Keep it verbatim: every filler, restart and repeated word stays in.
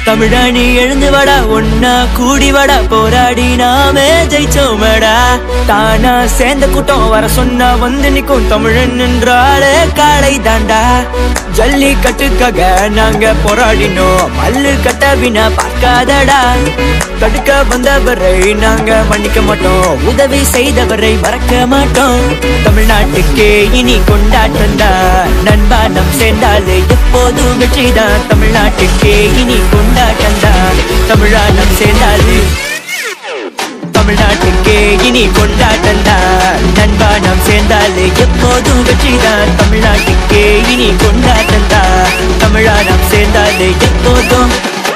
தமிழாணி எழுந்து வாடா, ஒன்னா கூடி வாடா, போராடி நாமே ஜெயிச்சோமடா. தானா சேர்ந்த கூட்டம் வர சொன்னா வந்து நிக்கும் தமிழன் என்றாலே காளை தாண்டா. ஜல்லி கட்டுக்காக நாங்க போராடினோம், மல்லு கட்டவினா பார்க்காதடா. தடுக்க வந்தவரை நாங்க மன்னிக்க மாட்டோம், உதவி செய்தவரை மறக்க மாட்டோம். தமிழ்நாட்டுக்கே இனி கொண்டாட்டம் தான், நண்பா நம் சேர்ந்தாலே எப்போதும் வெற்றிதான். தமிழ்நாட்டுக்கே இனி கொண்டாட்டம் தான், தமிழா நம் சேர்ந்தாலே. தமிழ்நாட்டுக்கே இனி கொண்டாட்டம் தான், நண்பா நாம் சேர்ந்தாலே எப்போதும் வெற்றிதான். தமிழ்நாட்டுக்கே இனி கொண்டாட்டம் தான், தமிழா நாம் சேர்ந்தாலே எப்போதும்